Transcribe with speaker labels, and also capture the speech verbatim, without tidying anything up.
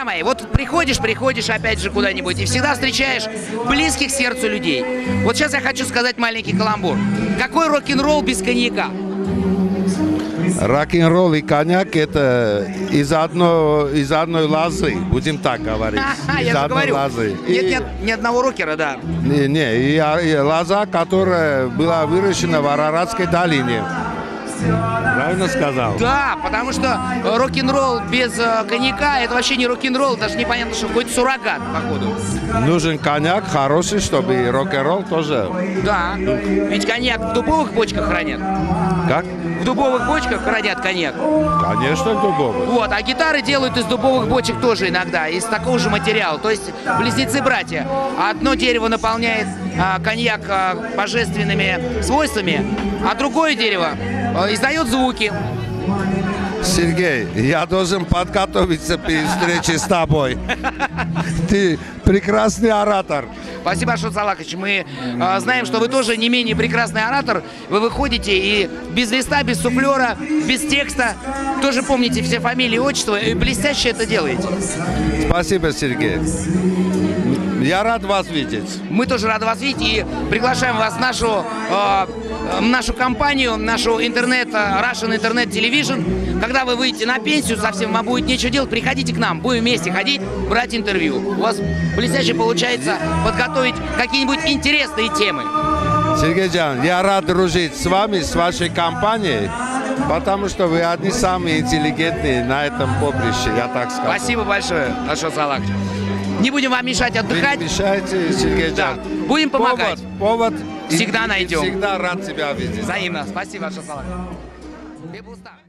Speaker 1: мои, вот приходишь, приходишь опять же куда-нибудь и всегда встречаешь близких сердцу людей. Вот сейчас я хочу сказать маленький каламбур. Какой рок-н-ролл без коньяка?
Speaker 2: Рок-н-ролл и коньяк — это из, одно, из одной лозы, будем так говорить. Из
Speaker 1: Я же
Speaker 2: одной
Speaker 1: говорю,
Speaker 2: лозы.
Speaker 1: нет,
Speaker 2: И-
Speaker 1: нет ни одного рокера, да.
Speaker 2: Не, не, и, и лоза, которая была выращена в Араратской долине. Правильно сказал?
Speaker 1: Да, потому что э, рок-н-ролл без э, коньяка — это вообще не рок-н-ролл, даже непонятно, что какой-то суррогат, походу.
Speaker 2: Нужен коньяк хороший, чтобы и рок-н-ролл тоже.
Speaker 1: Да, ведь коньяк в дубовых бочках хранят.
Speaker 2: Как?
Speaker 1: В дубовых бочках хранят коньяк.
Speaker 2: Конечно, дубовый.
Speaker 1: Вот, а гитары делают из дубовых бочек тоже иногда, из такого же материала. То есть близнецы-братья. Одно дерево наполняет а, коньяк а, божественными свойствами, а другое дерево а, издает звуки.
Speaker 2: Сергей, я должен подготовиться перед встречей с тобой. Ты прекрасный оратор.
Speaker 1: Спасибо, Ашот Салахович. Мы э, знаем, что вы тоже не менее прекрасный оратор. Вы выходите и без листа, без суфлера, без текста тоже помните все фамилии, отчества и блестяще это делаете.
Speaker 2: Спасибо, Сергей. Я рад вас видеть.
Speaker 1: Мы тоже рады вас видеть и приглашаем вас в нашу, э, э, нашу компанию, нашу интернет, э, Russian Internet Television. Когда вы выйдете на пенсию, совсем вам будет нечего делать, приходите к нам, будем вместе ходить, брать интервью. У вас блестяще получается подготовить какие-нибудь интересные темы.
Speaker 2: Сергей Джан, я рад дружить с вами, с вашей компанией, потому что вы одни самые интеллигентные на этом поприще, я так скажу.
Speaker 1: Спасибо большое, Ашот Салахович. Не будем вам мешать отдыхать.
Speaker 2: Вы не мешаете, Сергей Джан.
Speaker 1: Да. Будем помогать.
Speaker 2: Повод, повод
Speaker 1: Всегда
Speaker 2: и,
Speaker 1: найдем.
Speaker 2: И всегда рад тебя видеть.
Speaker 1: Взаимно. Спасибо, Ашот Салахович.